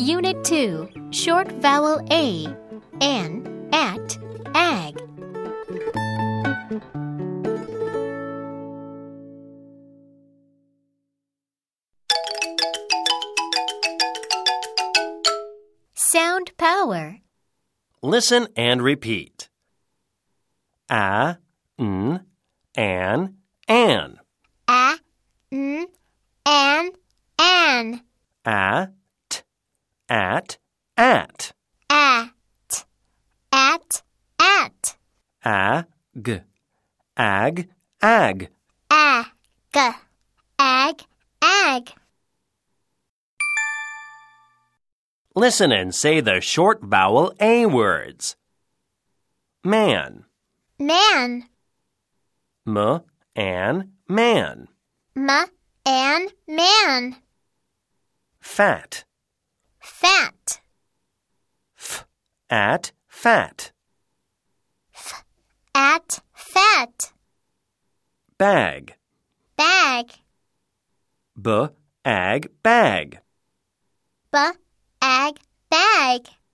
Unit 2, Short Vowel A, an, at, ag. Sound power. Listen and repeat. A, n, an. A, n, an. At, at. At, at. Ag, ag, ag. Ag. Listen and say the short vowel A words. Man. Man. M, an, man. An, man. Fat. Fat. At, fat. At, fat. Bag. Bag. B, ag, bag. Ag, bag.